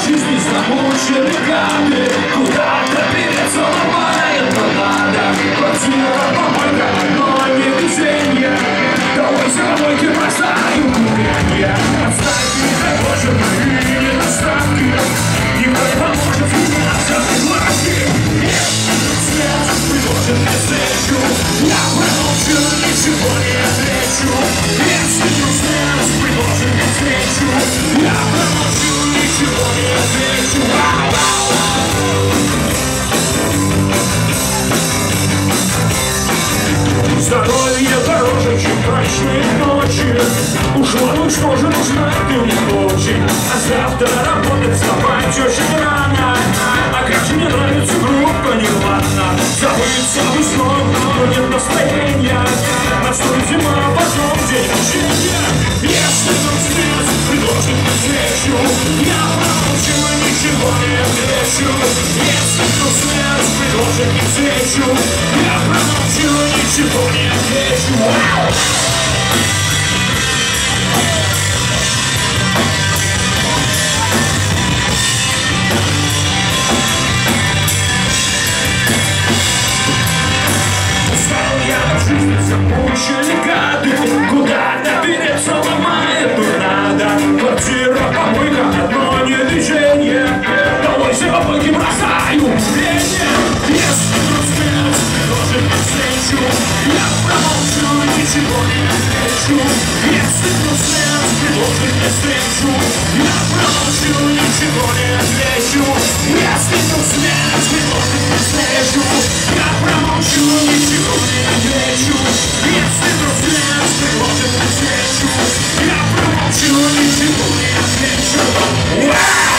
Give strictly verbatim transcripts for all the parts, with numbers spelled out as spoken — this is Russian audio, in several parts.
жизни замучены гады. Куда-то переться ломает, но надо. Квартира, помойка, одно невезение. Давай за помойки бросаю курение. Отставь меня, боже, мои недостатки. Никто не поможет меня заплатить. Нет, свет предложит мне встречу. Я промолчу, ничего не отвечу. Если вдруг свет предложит мне встречу, я промолчу, ничего не отвечу. Здоровье дороже, чем брачные ночи. Ушла, ну что же нужна ты мне очень. А завтра работать вставать очень рано. А как же мне нравится группа Нирвана. Забыться бы снова, но нет настроения. Настроит зима, потом день рождения. Если вдруг свет предложит мне встречу, я промолчу, ничего не отвечу. Если вдруг свет предложит мне встречу, я промолчу, ничего не отвечу. Вау! Замучили гады, куда-то переться ломает, но надо. Квартира, помойка, одно недвижение. Давай все помойки бросаю курение. Если вдруг свет предложит мне встречу, я промолчу, ничего не отвечу. Если вдруг свет предложит мне встречу, я промолчу, ничего не отвечу. Если вдруг свет предложит мне встречу, я промолчу, ничего не отвечу. Если вдруг свет предложит мне встречу, я промолчу, ничего не отвечу.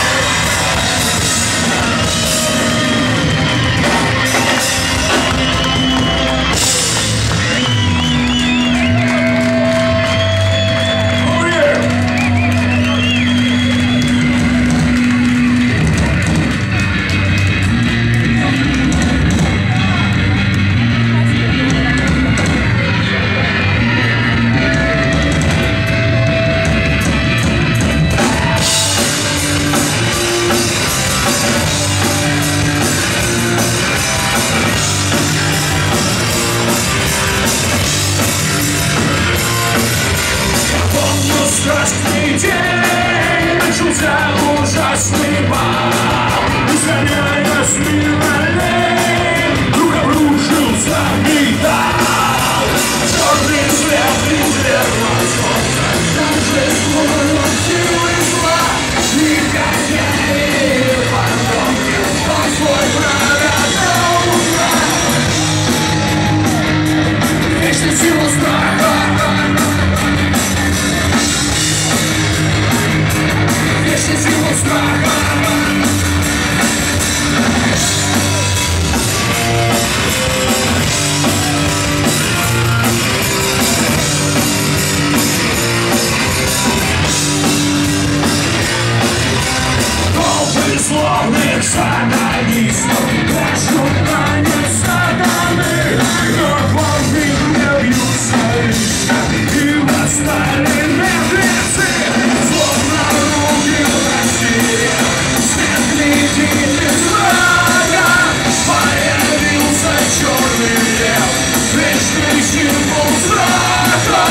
Страшный день, начался ужасный бал. Изгоняя с миролей, вдруг обрушился металл. Черный взгляд безверно солнца, торжество силы зла. Негодяи потомки, он свой врага до утра. Вечная сила страха. Сила страха. Толпы злобных сатанистов пляшут танец сатаны, но волны не бьются лично, и восстали мертвецы, словно руки в России. Свет летит из врага, появился черный лев, вечный символ страха.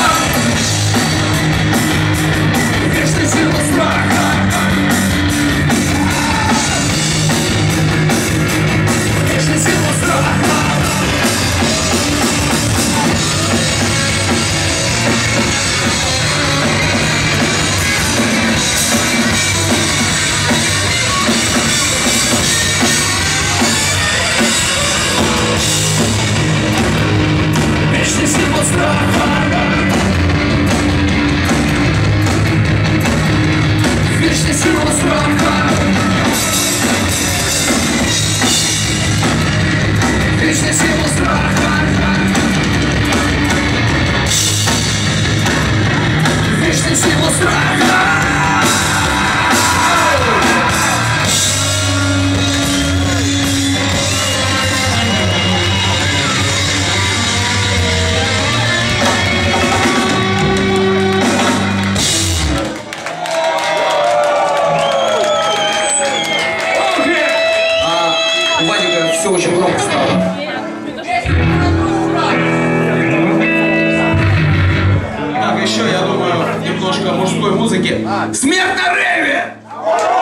Вечный символ страха. Вечный символ страха. все очень громко стало. Так, еще, я думаю, немножко мужской музыки. Смерть на рейве!